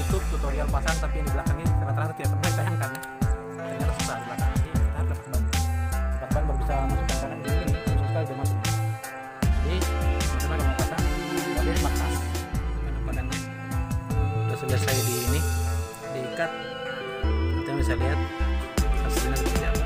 YouTube tutorial pasang, tapi yang di belakang ini rata-rata tidak pernah sayangkan. Ternyata susah di belakang ini, kita harus dapat ban baru bisa masukkan kanan ini susah sekali dia masuk. Jadi teman-teman kalau mau pasang boleh makas badannya udah selesai di ini diikat, kita bisa lihat hasilnya seperti apa.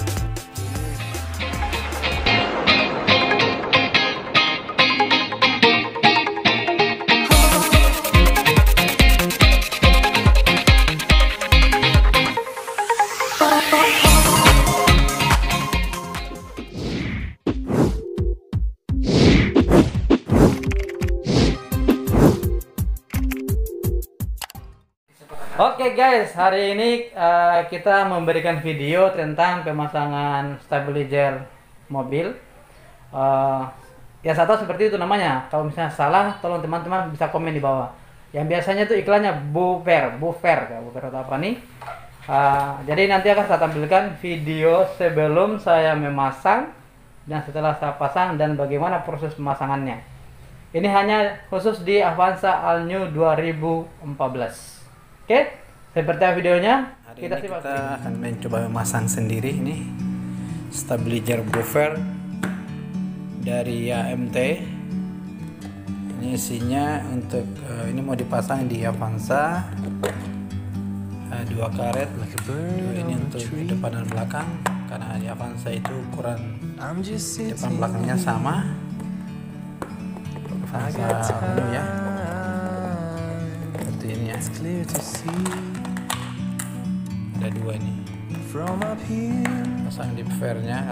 Oke guys, hari ini kita memberikan video tentang pemasangan stabilizer mobil. Ya saya tahu seperti itu namanya. Kalau misalnya salah, tolong teman-teman bisa komen di bawah. Yang biasanya itu iklannya buffer atau apa nih. Jadi nanti akan saya tampilkan video sebelum saya memasang dan setelah saya pasang dan bagaimana proses pemasangannya. Ini hanya khusus di Avanza All New 2014. Oke, seperti apa videonya? Kita akan mencoba memasang sendiri ini stabilizer buffer dari AMT. Ini isinya untuk ini mau dipasang di Avanza 2 karet. Ini untuk depan dan belakang karena di Avanza itu ukuran depan belakangnya sama. Avanza penuh ya. Seperti ini ya. Ada 2 nih. Pasang di buffernya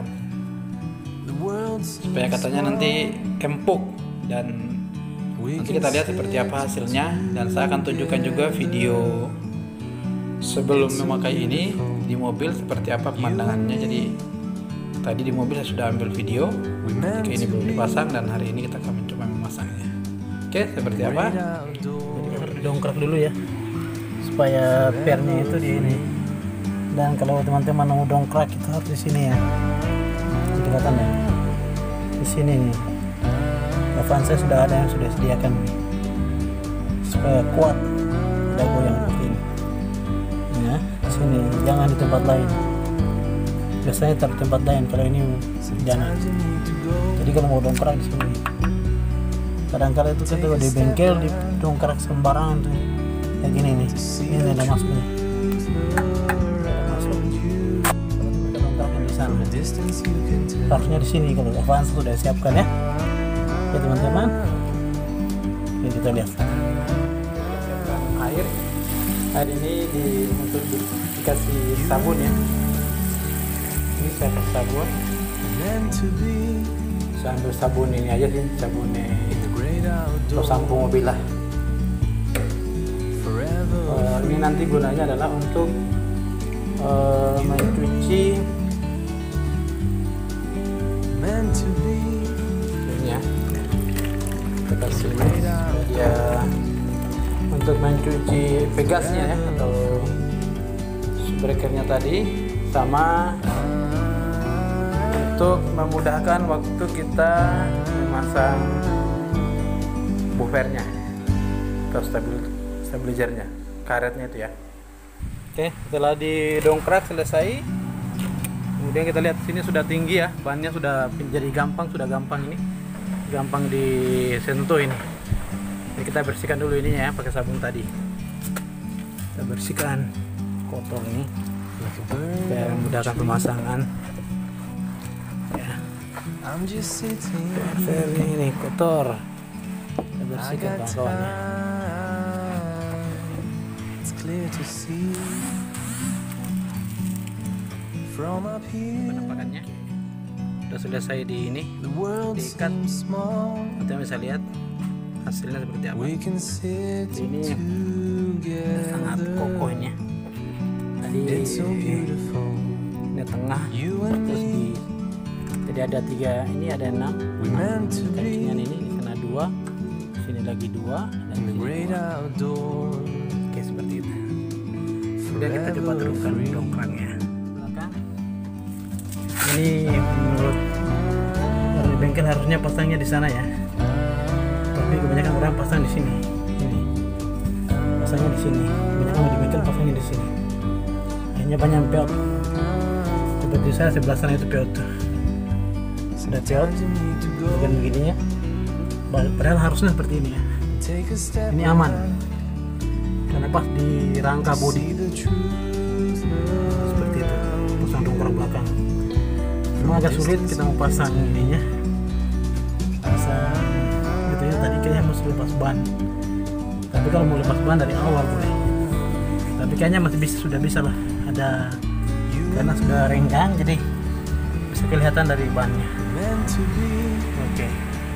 supaya katanya nanti empuk, dan nanti kita lihat seperti apa hasilnya, dan saya akan tunjukkan juga video sebelum memakai ini di mobil seperti apa pemandangannya. Jadi tadi di mobil saya sudah ambil video jika ini belum dipasang, dan hari ini kita akan mencoba memasangnya. Oke, seperti apa? Dongkrak dulu ya supaya pernya itu di ini, dan kalau teman-teman mau dongkrak itu harus di sini ya, kelihatan ya, di sini nih. Avanza sudah ada yang sudah sediakan supaya kuat, tidak goyang seperti ini ya. Sini, jangan di tempat lain, biasanya taruh tempat lain, kalau ini jangan. Jadi kalau mau dongkrak di sini, kadang-kadang itu kita di bengkel di dongkrak sembarangan tuh kayak gini nih, ini ada masuknya, masuk. Kalau kita dongkraknya di sana, harusnya di sini. Kalau Avanza sudah siapkan ya. Oke teman-teman, ini kita lihat air ini untuk dikasih sabun ya. Ini saya kasih sabun, saya ambil sabun ini aja sih, sabun atau sampo mobil lah. Ini nanti gunanya adalah untuk mencuci ini ya. Kita kasih dia untuk mencuci pegasnya ya, atau breakernya tadi, sama untuk memudahkan waktu kita memasang buffernya atau stabilizernya, karetnya itu ya. Oke, setelah didongkrak selesai, kemudian kita lihat sini sudah tinggi ya, bannya sudah jadi gampang, ini gampang disentuh ini. Jadi kita bersihkan dulu ininya ya pakai sabun tadi. Kita bersihkan kotor ini supaya memudahkan pemasangan ya. Ini kotor, kita bersihkan kawan-kawannya. Penampakannya udah selesai di ini, diikat. Nanti bisa lihat hasilnya seperti apa. Ini sangat kokoh ini. Tadi ini tengah, terus jadi ada 3, ini ada 6 kancingan, ini di sana 2, sini lagi 2, dan sini 2. Oke, seperti itu. Kemudian kita coba teruskan dongkraknya. Ini menurut dari bengkel harusnya pasangnya di sana ya, tapi kebanyakan orang pasang di sini. Ini pasangnya di sini. Banyak di bengkel pasangnya di sini. Akhirnya banyak peot. Seperti saya sebelah sana itu peot. Sudah peot. Bagian begininya. Padahal harusnya seperti ini ya. Ini aman. Karena pas di rangka bodi seperti itu. Pasang dongkrak belakang. Cuma agak sulit kita mau pasang ininya. Pasang gitu ya, tadi kayaknya harus lepas ban. Tapi kalau mau lepas ban dari awal boleh. Tapi kayaknya masih bisa, sudah bisa lah. Ada karena sudah renggang jadi bisa kelihatan dari bannya. Oke.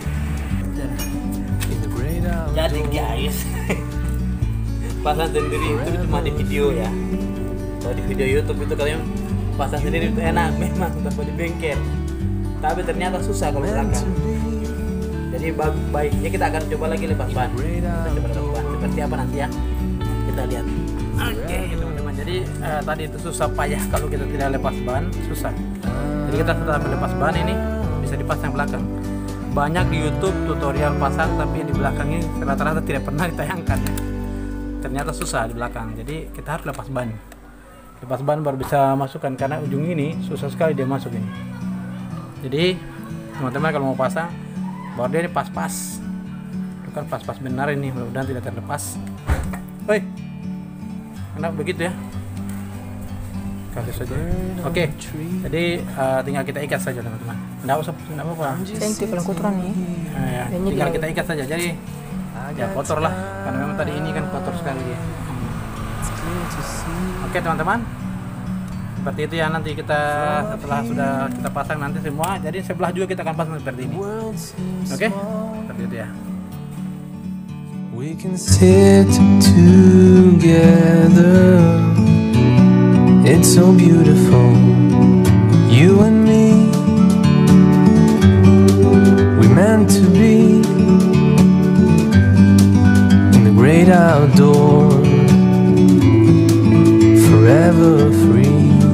Jadi guys, pasang sendiri itu cuma di video ya. Kalau di video YouTube itu kalian pasang sendiri itu enak memang tanpa di bengkel. Tapi ternyata susah kalau belakang. Jadi baiknya kita akan coba lagi lepas ban. Kita coba lepas ban. Seperti apa nanti ya? Kita lihat. Oke, teman-teman. Jadi tadi itu susah payah kalau kita tidak lepas ban, susah. Jadi kita setelah melepas ban ini bisa dipasang belakang. Banyak di YouTube tutorial pasang, tapi di belakangnya rata-rata tidak pernah ditayangkan ya. Ternyata susah di belakang. Jadi kita harus lepas ban. Lepas ban baru bisa masukkan, karena ujung ini susah sekali dia masuk ini. Jadi teman-teman kalau mau pasang baru dia ini pas-pas. Itu kan pas-pas benar ini, mudah-mudahan tidak terlepas. Woi, kenapa begitu ya? Kasih saja. Oke, jadi tinggal kita ikat saja teman-teman. Nggak usah, nggak apa-apa. Sentuh kalau kotoran nih. Ya, tinggal kita ikat saja. Jadi ya kotor lah, karena memang tadi ini kan kotor sekali dia. Oke teman-teman, seperti itu ya. Nanti kita setelah sudah kita pasang nanti semua, jadi sebelah juga kita akan pasang seperti ini. Oke, seperti itu ya. We can sit together. It's so beautiful, you and me. We meant to be in the great outdoors, forever free.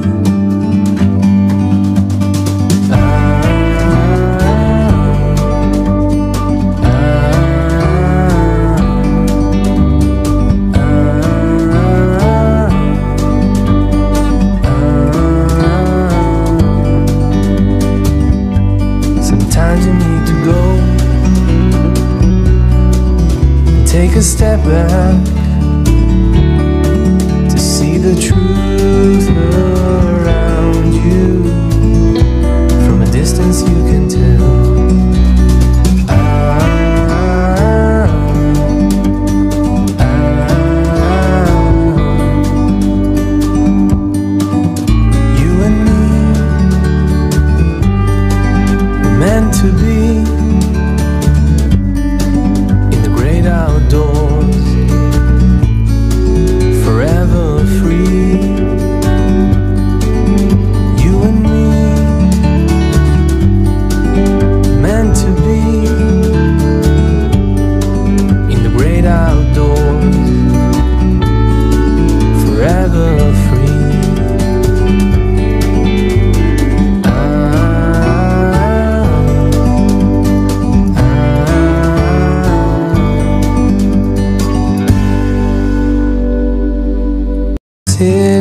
Take a step back to see the truth around you. From a distance you can tell. You and me were meant to be outdoors, forever free. You and me, meant to be in the great outdoors, forever free. Sit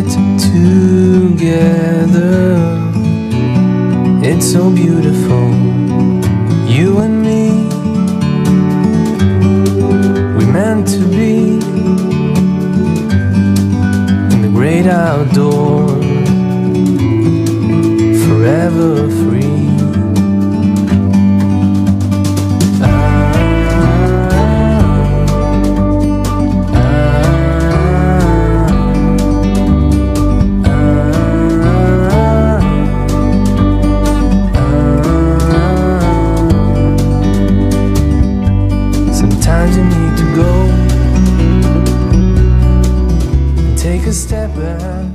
together, it's so beautiful, you and me. We meant to be in the great outdoors, forever free. Sometimes you need to go and take a step back.